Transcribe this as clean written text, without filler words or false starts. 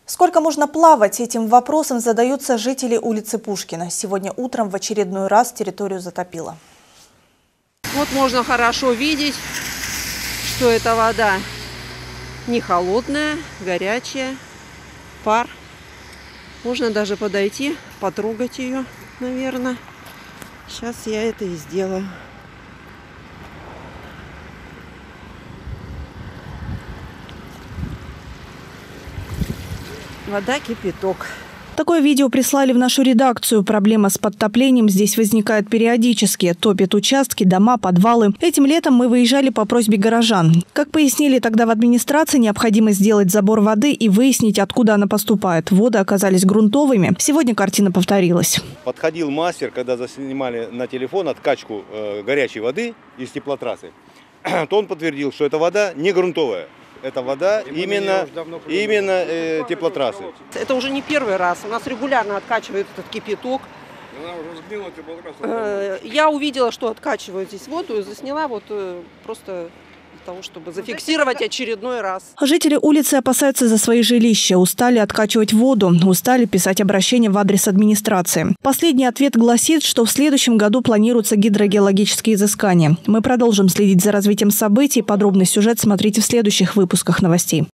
Сколько можно плавать? Этим вопросом задаются жители улицы Пушкина. Сегодня утром в очередной раз территорию затопило. Вот можно хорошо видеть, что эта вода не холодная, горячая, пар. Можно даже подойти, потрогать ее, наверное. Сейчас я это и сделаю. Вода кипяток. Такое видео прислали в нашу редакцию. Проблема с подтоплением здесь возникает периодически. Топят участки, дома, подвалы. Этим летом мы выезжали по просьбе горожан. Как пояснили тогда в администрации, необходимо сделать забор воды и выяснить, откуда она поступает. Воды оказались грунтовыми. Сегодня картина повторилась. Подходил мастер, когда заснимали на телефон откачку горячей воды из теплотрассы, то он подтвердил, что эта вода не грунтовая. Это вода именно теплотрассы. Это уже не первый раз. У нас регулярно откачивают этот кипяток. Я увидела, что откачивают здесь воду, и засняла просто для того, чтобы зафиксировать очередной раз. Жители улицы опасаются за свои жилища. Устали откачивать воду, устали писать обращения в адрес администрации. Последний ответ гласит, что в следующем году планируются гидрогеологические изыскания. Мы продолжим следить за развитием событий. Подробный сюжет смотрите в следующих выпусках новостей.